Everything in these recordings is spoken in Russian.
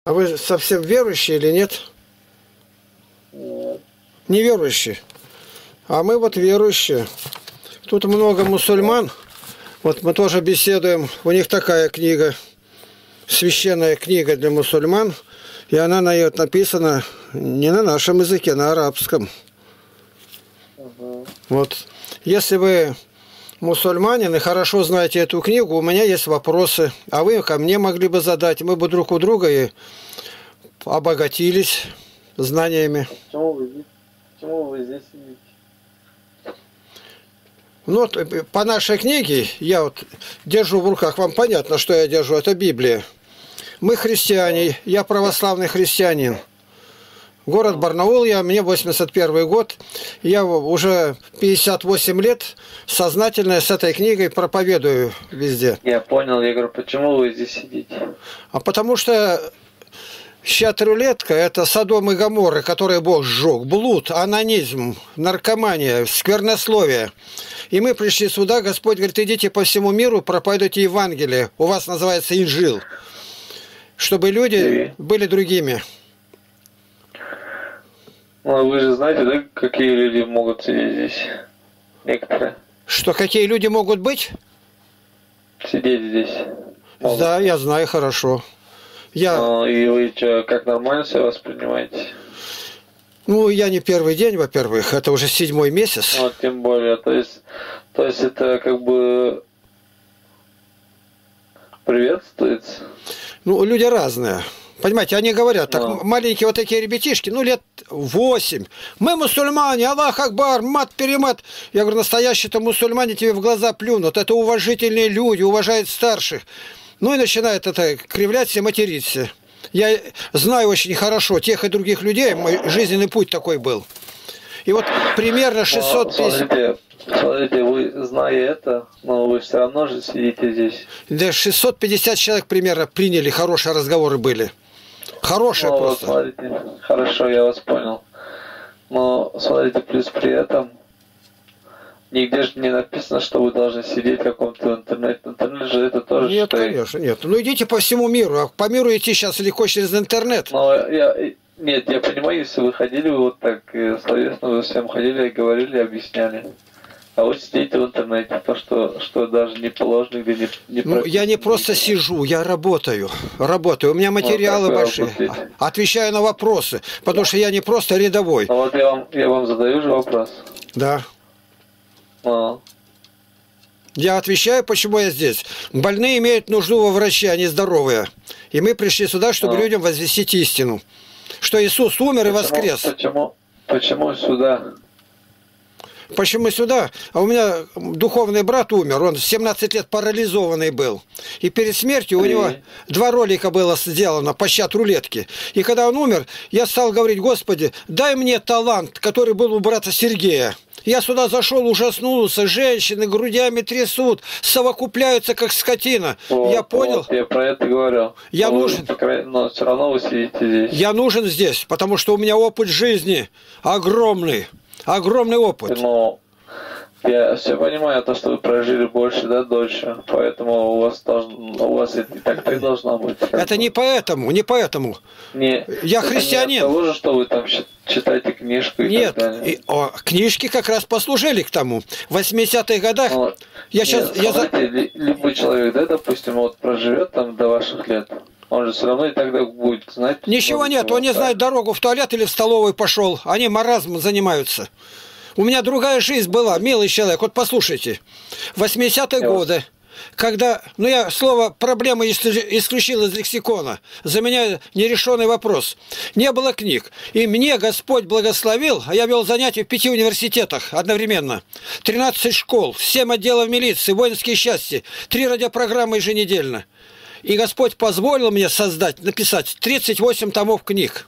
А вы совсем верующие или нет? Нет. Неверующие. А мы вот верующие. Тут много мусульман. Вот мы тоже беседуем. У них такая книга, священная книга для мусульман. И она на ней написана не на нашем языке, на арабском. Угу. Вот. Если вы мусульманин и хорошо знаете эту книгу, у меня есть вопросы. А вы ко мне могли бы задать. Мы бы друг у друга и обогатились знаниями. Почему вы здесь сидите? Ну, вот, по нашей книге, я вот держу в руках, вам понятно, что я держу, это Библия. Мы христиане, я православный христианин. Город Барнаул, мне 81 год, я уже 58 лет сознательно с этой книгой проповедую везде. Я понял, я говорю, почему вы здесь сидите? А потому что щат-рулетка – это Содом и Гоморра, которые Бог сжег, блуд, анонизм, наркомания, сквернословие. И мы пришли сюда, Господь говорит, идите по всему миру, проповедуйте Евангелие, у вас называется Инжил, чтобы люди были другими. Ну, вы же знаете, да, какие люди могут сидеть здесь? Некоторые. Что, какие люди могут быть? Сидеть здесь. Могут. Да, я знаю хорошо. Ну, и вы что, как нормально себя воспринимаете? Ну, я не первый день, во-первых, это уже 7-й месяц. Вот, тем более, то есть это как бы приветствуется? Ну, люди разные. Понимаете, они говорят, так маленькие вот такие ребятишки, ну, лет 8. Мы мусульмане, Аллах Акбар, мат-перемат. Я говорю, настоящие-то мусульмане тебе в глаза плюнут. Это уважительные люди, уважают старших. Ну, и начинают это кривляться и материться. Я знаю очень хорошо тех и других людей, мой жизненный путь такой был. И вот примерно 650... Смотрите, вы, зная это, но вы все равно же сидите здесь. Да, 650 человек примерно приняли, хорошие разговоры были. Хорошие просто. Вот, смотрите, хорошо, я вас понял. Но, смотрите, плюс при этом, нигде же не написано, что вы должны сидеть в каком-то интернете. Интернет же это тоже... Нет, конечно, нет. Ну, идите по всему миру. А по миру идти сейчас легко через интернет. Но нет, я понимаю, если вы ходили, вы вот так словесно, вы всем ходили, говорили, объясняли. А вы сидите в интернете, то, что даже не положено, где не ну, я не просто сижу, я работаю. Работаю. У меня материалы большие. Отвечаю на вопросы, потому что я не просто рядовой. А вот я вам задаю же вопрос. Да. Я отвечаю, почему я здесь. Больные имеют нужду во враче, они здоровые. И мы пришли сюда, чтобы людям возвестить истину. Что Иисус умер и воскрес. Почему сюда? Почему сюда? А у меня духовный брат умер, он 17 лет парализованный был. И перед смертью у него 2 ролика было сделано по щат-рулетке. И когда он умер, я стал говорить, Господи, дай мне талант, который был у брата Сергея. Я сюда зашел, ужаснулся, женщины грудями трясут, совокупляются, как скотина. Вот, я понял. Вот, я про это говорю. Я нужен. Но все равно вы сидите здесь. Я нужен здесь, потому что у меня опыт жизни огромный. Огромный опыт. Но я все понимаю, то, что вы прожили больше, да, дольше. Поэтому у вас и так должно быть. Это не поэтому, не поэтому. Я христианин. Не от того же, что вы там читаете книжку и нет, так далее. Книжки как раз послужили к тому. В 80-х годах любой человек, да, допустим, вот проживет там до ваших лет. Он же все равно и тогда будет знать... Ничего нет, он не знает дорогу в туалет или в столовую пошел. Они маразмом занимаются. У меня другая жизнь была, милый человек. Вот послушайте. 80-е годы, когда... Ну, я слово «проблема» исключил из лексикона. За меня нерешенный вопрос. Не было книг. И мне Господь благословил, а я вел занятия в 5 университетах одновременно. 13 школ, 7 отделов милиции, воинские части, 3 радиопрограммы еженедельно. И Господь позволил мне написать 38 томов книг.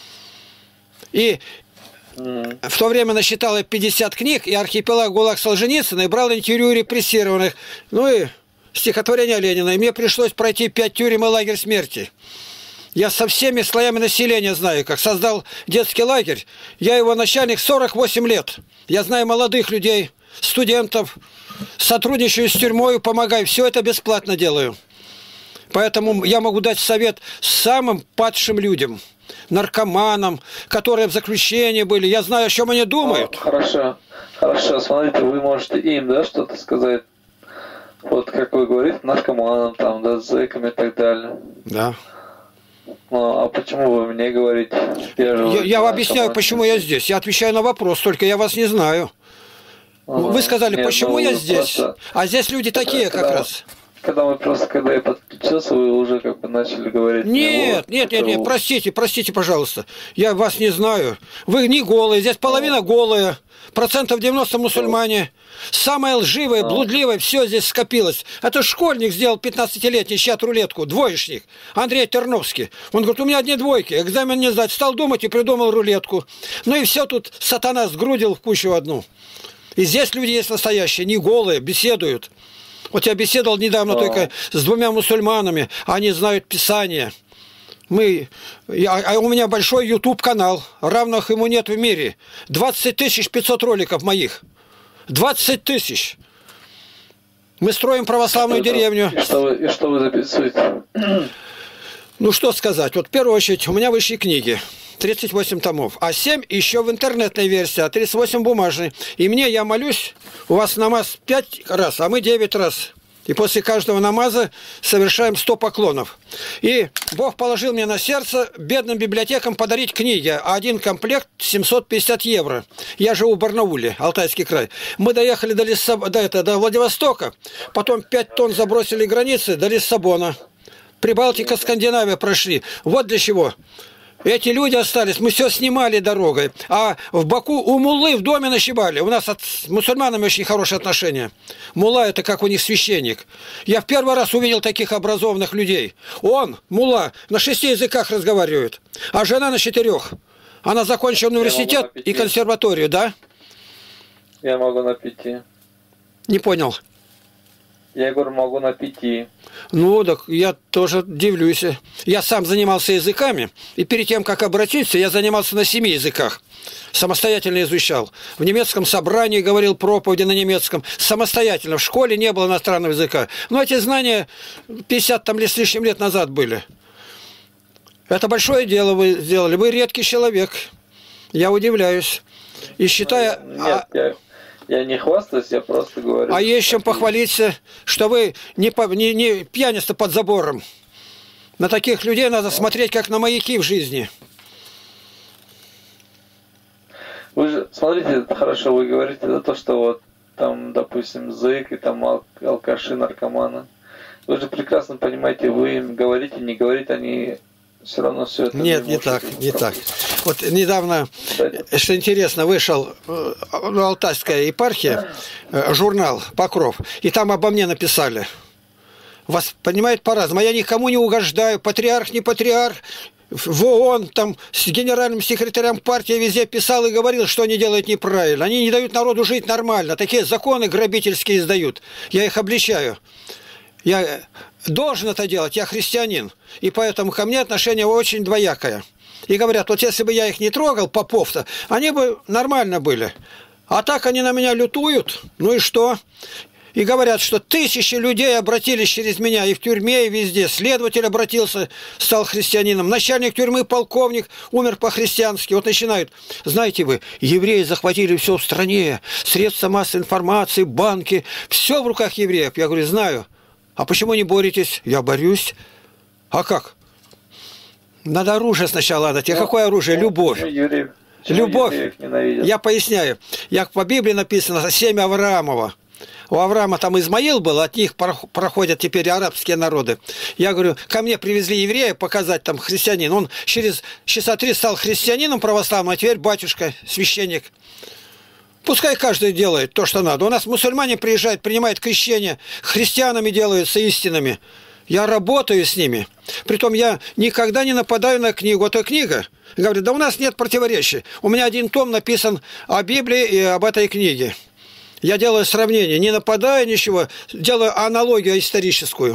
И в то время насчитал я 50 книг, и архипелаг ГУЛАГ Солженицына, и брал интервью репрессированных. Ну и стихотворение Ленина. И мне пришлось пройти 5 тюрем и лагерь смерти. Я со всеми слоями населения знаю, как создал детский лагерь. Я его начальник 48 лет. Я знаю молодых людей, студентов, сотрудничаю с тюрьмой, помогаю. Все это бесплатно делаю. Поэтому я могу дать совет самым падшим людям, наркоманам, которые в заключении были. Я знаю, о чем они думают. Хорошо. Хорошо. Смотрите, вы можете им, да, что-то сказать. Вот как вы говорите, наркоманам, там, да, зэкам и так далее. Да. Ну, а почему вы мне говорите? Я объясняю, почему я здесь. Я отвечаю на вопрос, только я вас не знаю. Вы сказали, нет, почему я здесь? Просто... А здесь люди такие как раз. Когда я подключился, вы уже как бы начали говорить. Нет, простите, пожалуйста. Я вас не знаю. Вы не голые, здесь половина голая. 90% мусульмане. Самое лживое, блудливое, все здесь скопилось. Это школьник сделал 15-летний счет рулетку, двоечник, Андрей Терновский. Он говорит, у меня одни двойки, экзамен не сдать. Стал думать и придумал рулетку. Ну и все тут сатана сгрудил в кучу одну. И здесь люди есть настоящие, не голые, беседуют. Вот я беседовал недавно только с 2 мусульманами, они знают Писание. У меня большой YouTube-канал, равных ему нет в мире. 20 500 роликов моих. 20 000. Мы строим православную деревню. И что вы записываете? Ну, что сказать. Вот в первую очередь, у меня вышли книги. 38 томов. А 7 еще в интернетной версии, а 38 бумажной. И я молюсь, у вас намаз 5 раз, а мы 9 раз. И после каждого намаза совершаем 100 поклонов. И Бог положил мне на сердце бедным библиотекам подарить книги. А один комплект 750 евро. Я живу в Барнауле, Алтайский край. Мы доехали до Владивостока, потом 5 тонн забросили границы до Лиссабона. Прибалтика, Скандинавия прошли. Вот для чего. Эти люди остались, мы все снимали дорогой. А в Баку у муллы в доме ночевали. У нас с мусульманами очень хорошие отношения. Мулла – это как у них священник. Я в первый раз увидел таких образованных людей. Он, мулла, на 6 языках разговаривает, а жена на 4. Она закончила университет и консерваторию, да? Я могу на 5. Не понял. Я говорю, могу на 5. Ну, так я тоже дивлюсь. Я сам занимался языками, и перед тем, как обратиться, я занимался на 7 языках. Самостоятельно изучал. В немецком собрании говорил проповеди на немецком. Самостоятельно. В школе не было иностранного языка. Но эти знания 50 с лишним лет назад были. Это большое дело вы сделали. Вы редкий человек. Я удивляюсь. И считаю... Нет, я не хвастаюсь, я просто говорю. А есть чем похвалиться, что вы не пьяница под забором. На таких людей надо смотреть, как на маяки в жизни. Вы же, смотрите, хорошо, вы говорите за то, что вот там, допустим, зэк и там алкаши, наркоманы. Вы же прекрасно понимаете, вы им говорите, не говорите, они все равно все это... Нет, не так. Вот недавно, что интересно, вышел Алтайская епархия, журнал «Покров», и там обо мне написали. Вас понимают по-разному. Я никому не угождаю, патриарх, не патриарх. В ООН, там, с генеральным секретарем партии везде писал и говорил, что они делают неправильно. Они не дают народу жить нормально. Такие законы грабительские издают. Я их обличаю. Я должен это делать, я христианин. И поэтому ко мне отношение очень двоякое. И говорят, вот если бы я их не трогал, попов-то, они бы нормально были. А так они на меня лютуют. Ну и что? И говорят, что 1000 людей обратились через меня и в тюрьме, и везде. Следователь обратился, стал христианином. Начальник тюрьмы, полковник, умер по-христиански. Вот начинают. Знаете вы, евреи захватили все в стране. Средства массовой информации, банки. Все в руках евреев. Я говорю, знаю. А почему не боретесь? Я борюсь. А как? Надо оружие сначала отдать. А какое оружие? Любовь. Любовь. Я поясняю. По Библии написано 7 Авраамова. У Авраама там Измаил был, от них проходят теперь арабские народы. Я говорю, ко мне привезли еврея показать, там, христианин. Он через часа 3 стал христианином православным, а теперь батюшка, священник. Пускай каждый делает то, что надо. У нас мусульмане приезжают, принимают крещение, христианами делаются истинными. Я работаю с ними. Притом я никогда не нападаю на книгу. Это книга. Говорю, да у нас нет противоречий. У меня 1 том написан о Библии и об этой книге. Я делаю сравнение, не нападаю ничего, делаю аналогию историческую.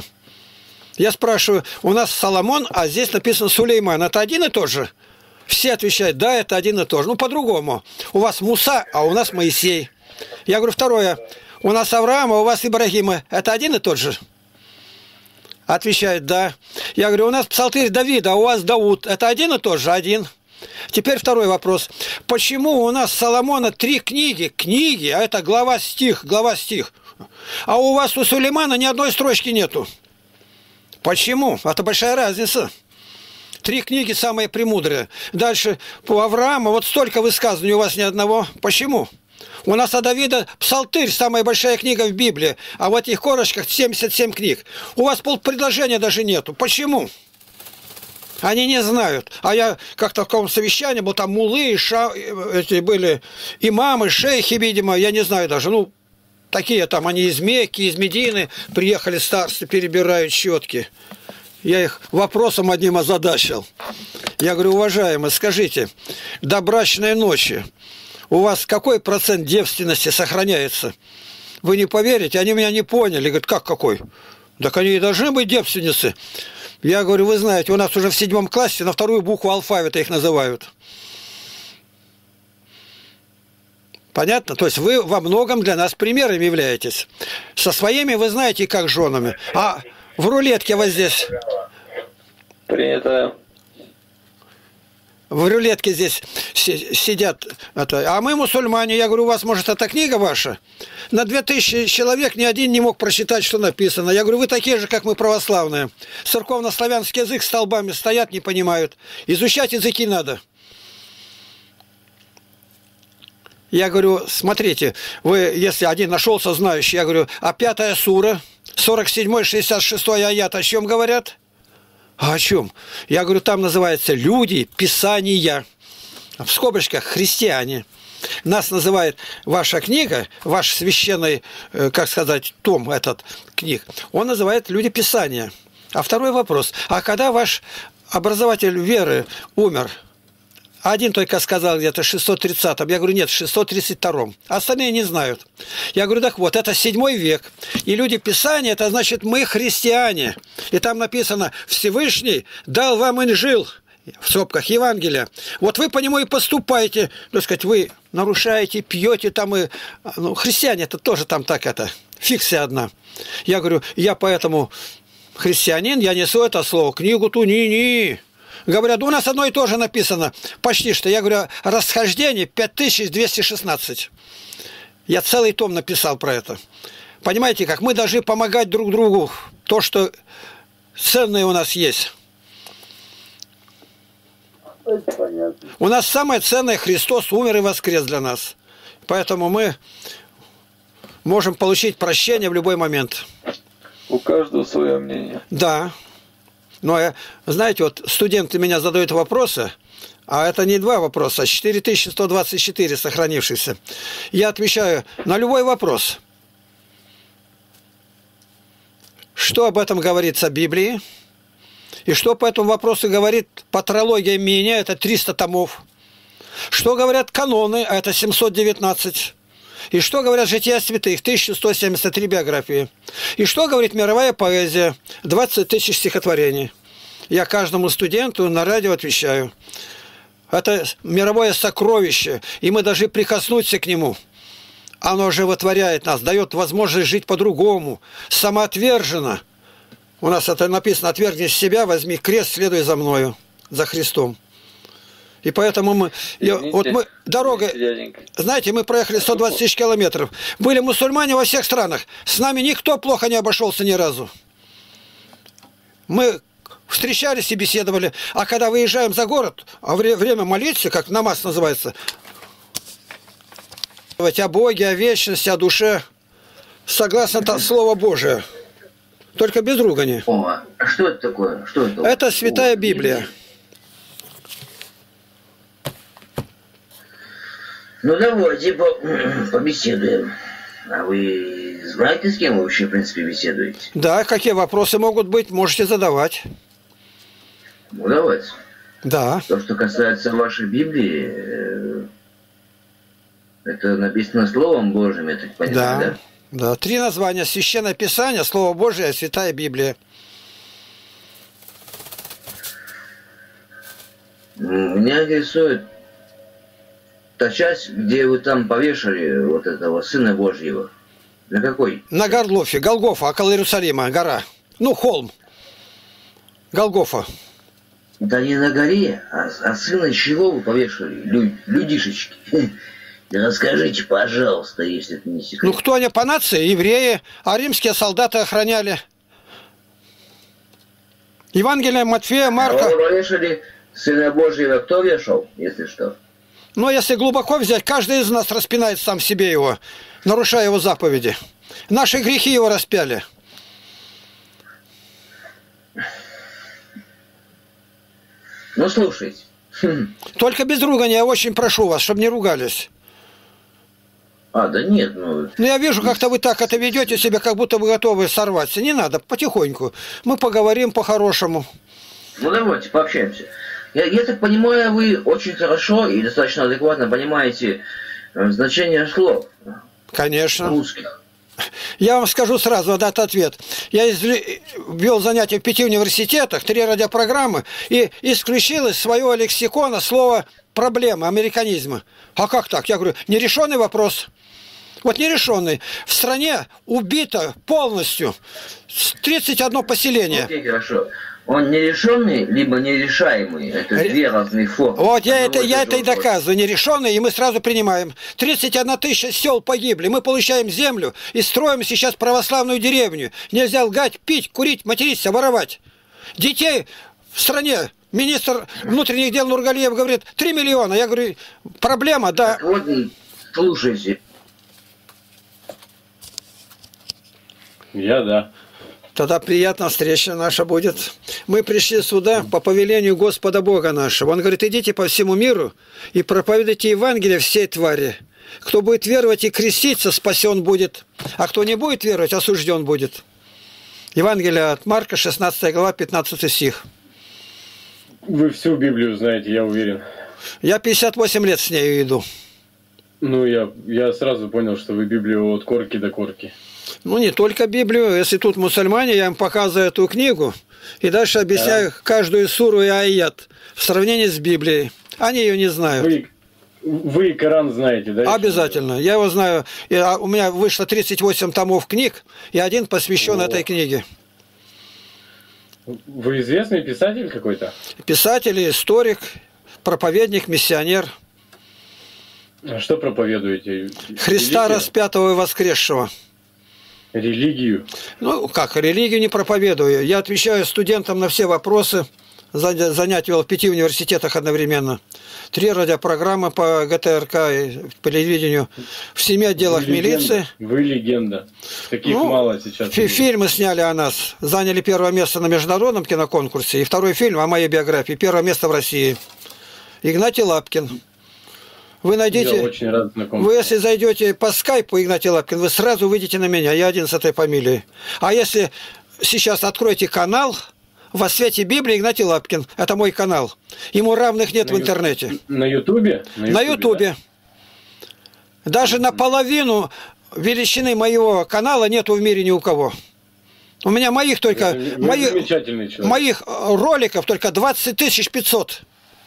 Я спрашиваю, у нас Соломон, а здесь написано Сулейман. Это один и тот же? Все отвечают, да, это один и тот же. Ну, по-другому. У вас Муса, а у нас Моисей. Я говорю, второе. У нас Авраам, а у вас Ибрагима. Это один и тот же? Отвечает, да. Я говорю, у нас псалтырь Давида, а у вас Дауд. Это один и тот же? Один. Теперь второй вопрос. Почему у нас Соломона 3 книги, а это глава стих, а у вас у Сулеймана ни одной строчки нету? Почему? Это большая разница. 3 книги самые премудрые. Дальше по Аврааму вот столько высказываний, у вас ни одного. Почему? У нас от Давида псалтырь, самая большая книга в Библии, а в этих корочках 77 книг. У вас полпредложения даже нету. Почему? Они не знают. А я как-то в каком совещании был, там мулы, эти были имамы, шейхи, видимо, я не знаю даже, ну, такие там, они из Мекки, из Медины, приехали старцы, перебирают щетки. Я их вопросом одним озадачил. Я говорю, уважаемые, скажите, до брачной ночи у вас какой процент девственности сохраняется? Вы не поверите, они меня не поняли. Говорят, как какой? Так они и должны быть девственницы. Я говорю, вы знаете, у нас уже в 7 классе на 2-ю букву алфавита их называют. Понятно? То есть вы во многом для нас примером являетесь. Со своими вы знаете, как женами. А в рулетке вот здесь... Принято. В рулетке здесь сидят. А мы мусульмане. Я говорю, у вас, может, эта книга ваша? На 2000 человек ни один не мог прочитать, что написано. Я говорю, вы такие же, как мы, православные. Церковно-славянский язык столбами стоят, не понимают. Изучать языки надо. Я говорю, смотрите, вы, если один нашелся знающий, я говорю, а 5-я сура, 47-66 аят о чем говорят? А о чем? Я говорю, там называется «Люди Писания». В скобочках «Христиане». Нас называет ваша книга, ваш священный, как сказать, том этот книг, он называет «Люди Писания». А второй вопрос. А когда ваш образователь веры умер? Один только сказал где-то в 630-м. Я говорю, нет, в 632-м. Остальные не знают. Я говорю, так вот, это 7 век. И люди Писания, это значит, мы христиане. И там написано, Всевышний дал вам инжил, в скобках Евангелия. Вот вы по нему и поступаете. Так сказать, вы нарушаете, пьете там и... Ну, христиане, это тоже там так это, фикция одна. Я говорю, я поэтому христианин, я несу это слово, книгу Тунини. Говорят, у нас одно и то же написано. Почти что. Я говорю, расхождение 5216. Я целый том написал про это. Понимаете, как мы должны помогать друг другу. То, что ценное у нас есть. У нас самое ценное, Христос умер и воскрес для нас. Поэтому мы можем получить прощение в любой момент. У каждого свое мнение. Да. Но, знаете, вот студенты меня задают вопросы, а это не 2 вопроса, а 4124 сохранившихся. Я отвечаю на любой вопрос. Что об этом говорится в Библии? И что по этому вопросу говорит патрология меня, это 300 томов. Что говорят каноны, а это 719. И что говорят жития святых, 1173 биографии. И что говорит мировая поэзия, 20 000 стихотворений. Я каждому студенту на радио отвечаю. Это мировое сокровище, и мы должны прикоснуться к нему. Оно животворяет нас, дает возможность жить по-другому, самоотверженно. У нас это написано, отвергни себя, возьми крест, следуй за мною, за Христом. И поэтому мы, вот мы дорогой, знаете, мы проехали 120 000 километров. Были мусульмане во всех странах. С нами никто плохо не обошелся ни разу. Мы встречались и беседовали. А когда выезжаем за город, а время молиться, как намаз называется, о Боге, о вечности, о душе, согласно Слову Божие. Только без ругани. О, а что это такое? Что это? Это Святая Библия. Ну давайте побеседуем. А вы знаете, с кем вы вообще, в принципе, беседуете? Да, какие вопросы могут быть, можете задавать. Ну давайте. Да. То, что касается вашей Библии, это написано Словом Божьим, я так понимаю, да? Да. 3 названия: Священное Писание, Слово Божие, Святая Библия. Меня интересует та часть, где вы там повешали вот этого Сына Божьего. На какой? На Горлофе, Голгофа, около Иерусалима, гора. Ну, холм. Голгофа. Да не на горе, а сына чего вы повешали, людишечки? Расскажите, пожалуйста, если это не секрет. Ну, кто они по нации? Евреи, а римские солдаты охраняли. Евангелие Матфея, Марка. А вы повешали Сына Божьего, кто вешал, если что? Но если глубоко взять, каждый из нас распинает сам себе его, нарушая его заповеди. Наши грехи его распяли. Ну, слушайте. Только без ругания, я очень прошу вас, чтобы не ругались. Да нет, ну... Ну, я вижу, как-то вы так это ведете себя, как будто вы готовы сорваться. Не надо, потихоньку. Мы поговорим по-хорошему. Ну, давайте пообщаемся. Я так понимаю, вы очень хорошо и достаточно адекватно понимаете значение слов. Конечно. Русских. Я вам скажу сразу, дать ответ. Я вел занятия в 5 университетах, 3 радиопрограммы, и исключил из своего лексикона слово «проблема», «американизма». А как так? Я говорю, нерешенный вопрос. Вот нерешенный. В стране убито полностью 31 поселение. Окей, хорошо. Он нерешенный, либо нерешаемый. Это две разные формы. Вот я это и доказываю. Нерешенный, и мы сразу принимаем. 31 тысяча сел погибли. Мы получаем землю и строим сейчас православную деревню. Нельзя лгать, пить, курить, материться, воровать. Детей в стране. Министр внутренних дел Нургалиев говорит, 3 миллиона. Я говорю, проблема, да. Так вот, слушайте. Я да. Тогда приятная встреча наша будет. Мы пришли сюда по повелению Господа Бога нашего. Он говорит, идите по всему миру и проповедуйте Евангелие всей твари. Кто будет веровать и креститься, спасен будет. А кто не будет веровать, осужден будет. Евангелие от Марка, 16 глава, 15 стих. Вы всю Библию знаете, я уверен. Я 58 лет с ней иду. Ну, я сразу понял, что вы Библию от корки до корки. Ну, не только Библию. Если тут мусульмане, я им показываю эту книгу и дальше объясняю каждую суру и аят в сравнении с Библией. Они ее не знают. Вы Коран знаете, да? Обязательно. Я его знаю. У меня вышло 38 томов книг, и один посвящен этой книге. Вы известный писатель какой-то? Писатель, историк, проповедник, миссионер. А что проповедуете? Христа распятого и воскресшего. Религию? Ну, как, религию не проповедую. Я отвечаю студентам на все вопросы. Занятия вел в 5 университетах одновременно. 3 радиопрограммы по ГТРК и по телевидению. В 7 отделах милиции. Вы легенда. Таких мало сейчас. Фильмы сняли о нас. Заняли 1 место на международном киноконкурсе. И 2-й фильм о моей биографии. 1 место в России. Игнатий Лапкин. Вы найдите, очень рад знакомиться. вы если зайдете по скайпу, Игнатий Лапкин, вы сразу выйдете на меня, я один с этой фамилией. А если сейчас откроете канал «Во свете Библии» Игнатий Лапкин, это мой канал, ему равных нет в интернете. На Ютубе? На Ютубе. Да? Даже наполовину величины моего канала нету в мире ни у кого. У меня моих только, моих роликов только 20 500.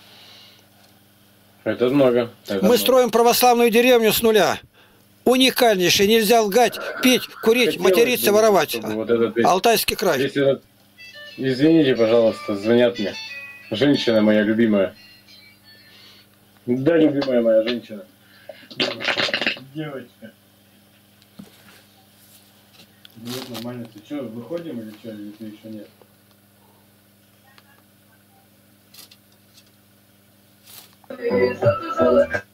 Это много. Мы строим православную деревню с нуля. Уникальнейший. Нельзя лгать, пить, курить, материться, воровать. Вот Алтайский край. Если... Извините, пожалуйста, звонят мне. Женщина моя любимая. Да, любимая моя женщина. Девочка. Ну, нормально. Ты что, выходим или что? Или ты еще нет? Что ты